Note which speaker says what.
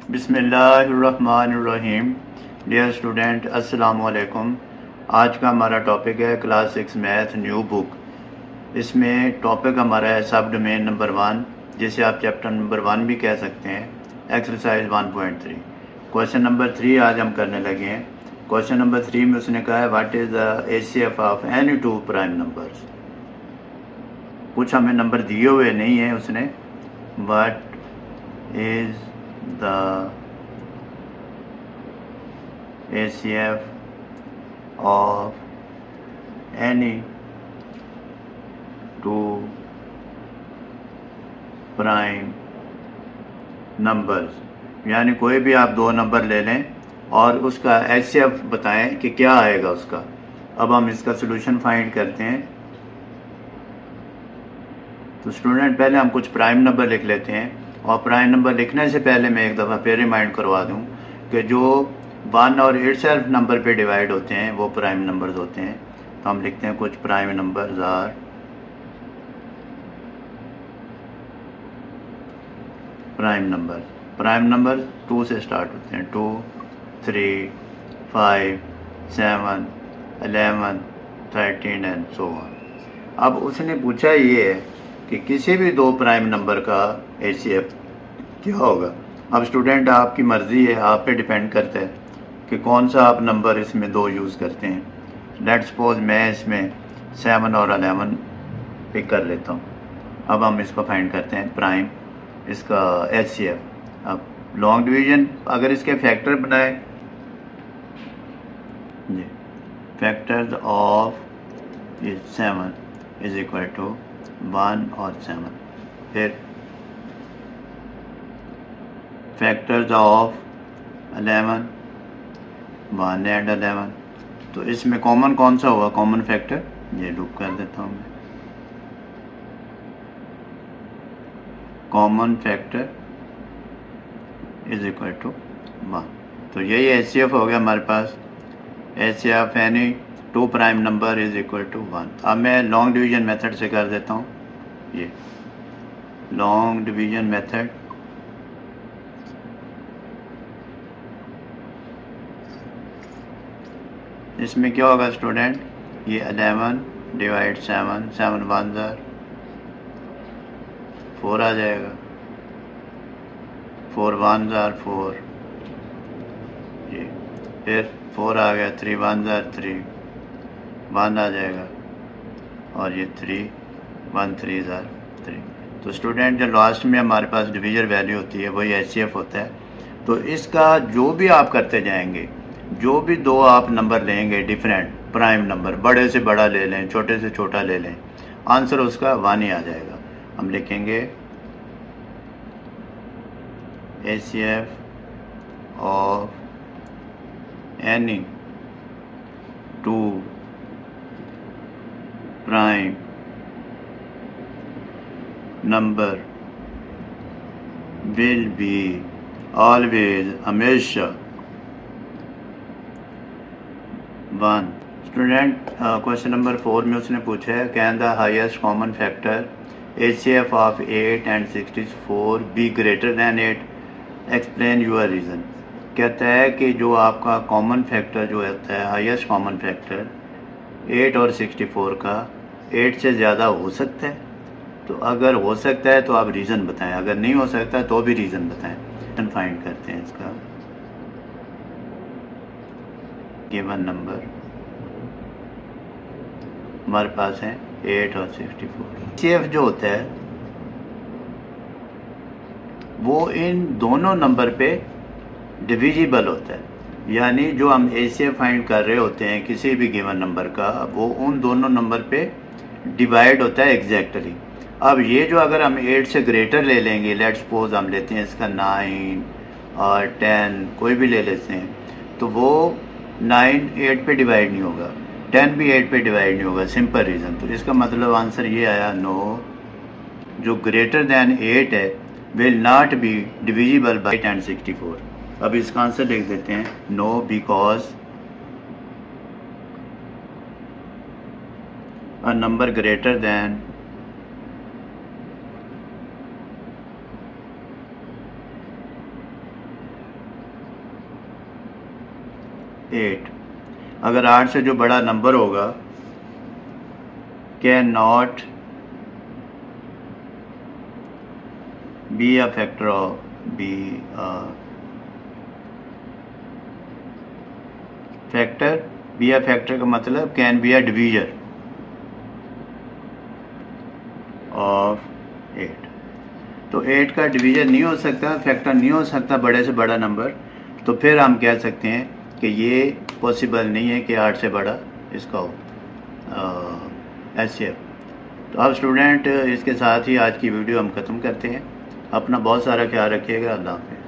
Speaker 1: बिस्मिल्लाहिर्रहमानिर्रहीम। Dear student, अस्सलाम वालेकुम। आज का हमारा टॉपिक है क्लास 6 मैथ न्यू बुक। इसमें टॉपिक हमारा है सब डोमेन नंबर 1, जिसे आप चैप्टर नंबर 1 भी कह सकते हैं, एक्सरसाइज 1.3। क्वेश्चन नंबर 3 आज हम करने लगे हैं। क्वेश्चन नंबर 3 में उसने कहा है what is the HCF of any two prime numbers. कुछ हमें नंबर दिए हुए नहीं है उसने। What is the ACF of any two prime numbers, यानी कोई भी आप दो नंबर ले लें और उसका HCF बताएं कि क्या आएगा उसका। अब हम इसका सलूशन फाइंड करते हैं। तो स्टूडेंट, पहले हम कुछ प्राइम नंबर लिख लेते हैं, और प्राइम नंबर लिखने से पहले मैं एक दफ़ा फिर रिमाइंड करवा दूं कि जो 1 और इटसेल्फ नंबर पे डिवाइड होते हैं वो प्राइम नंबर्स होते हैं। तो हम लिखते हैं कुछ prime numbers are prime number 2 से स्टार्ट होते हैं। 2, 3, 5, 7, 11, 13 एंड सो ऑन। अब उसने पूछा ये है कि किसी भी दो प्राइम नंबर का एचसीएफ क्या होगा। अब स्टूडेंट, आपकी मर्ज़ी है, आप पे डिपेंड करता है कि कौन सा आप नंबर इसमें दो यूज़ करते हैं। लेट्स सपोज मैं इसमें 7 और 11 पिक कर लेता हूँ। अब हम इसको फाइंड करते हैं प्राइम, इसका एचसीएफ। अब लॉन्ग डिवीजन अगर इसके फैक्टर बनाए, जी, factors of 7 is equal to 1 और 7। फिर फैक्टर्स ऑफ 11, 1 एंड 11। तो इसमें कॉमन कौन सा होगा, कॉमन फैक्टर, ये लूप कर देता हूँ मैं। Common factor is equal to 1। तो यही एचसीएफ हो गया हमारे पास। HCF any two prime number is equal to 1। अब मैं लॉन्ग डिवीजन मेथड से कर देता हूँ। ये लॉन्ग डिवीजन मेथड, इसमें क्या होगा स्टूडेंट, ये 11 डिवाइड 7, 7 1 4 आ जाएगा, 4 1 4, ये फिर 4 आ गया, 3 1 3, 1 आ जाएगा, और ये 3 1 3 3। तो स्टूडेंट, जो लास्ट में हमारे पास डिवीजन वैल्यू होती है वही एचसीएफ होता है। तो इसका जो भी आप करते जाएंगे, जो भी दो आप नंबर लेंगे डिफरेंट प्राइम नंबर, बड़े से बड़ा ले लें, छोटे से छोटा ले लें, आंसर उसका 1 ही आ जाएगा। हम लिखेंगे HCF of any two prime number will be always, हमेशा 1। स्टूडेंट, क्वेश्चन नंबर 4 में उसने पूछा है can the highest common factor HCF of 8 and 64 be greater than 8, explain your reason. कहता है कि जो आपका कॉमन फैक्टर जो होता है, हाईएस्ट कॉमन फैक्टर 8 और 64 का 8 से ज़्यादा हो सकता है। तो अगर हो सकता है तो आप रीज़न बताएं, अगर नहीं हो सकता तो भी रीज़न बताएं। फाइंड करते हैं इसका। गिवन नंबर हमारे पास है 8 और 64। एचसीएफ जो होता है वो इन दोनों नंबर पे डिविजिबल होता है, यानी जो हम एचसीएफ फाइंड कर रहे होते हैं किसी भी गिवन नंबर का, वो उन दोनों नंबर पे डिवाइड होता है एग्जैक्टली। अब ये जो अगर हम 8 से ग्रेटर ले लेंगे, लेट्स सपोज हम लेते हैं इसका 9 और 10, कोई भी ले लेते हैं, तो वो 9 8 पे डिवाइड नहीं होगा, 10 भी 8 पे डिवाइड नहीं होगा। Simple reason. तो इसका मतलब आंसर ये आया, नो, जो ग्रेटर दैन 8 है will not be divisible by 8 and 64। अब इसका आंसर लिख देते हैं, no because a number greater than 8। अगर 8 से जो बड़ा नंबर होगा, can not be a factor of be factor. Be a factor का मतलब can be a divisor of 8। तो 8 का डिवीजर नहीं हो सकता, फैक्टर नहीं हो सकता बड़े से बड़ा नंबर, तो फिर हम कह सकते हैं कि ये पॉसिबल नहीं है कि 8 से बड़ा इसका हो HCF। तो अब स्टूडेंट, इसके साथ ही आज की वीडियो हम ख़त्म करते हैं। अपना बहुत सारा ख्याल रखिएगा। अल्लाह हाफ़िज़।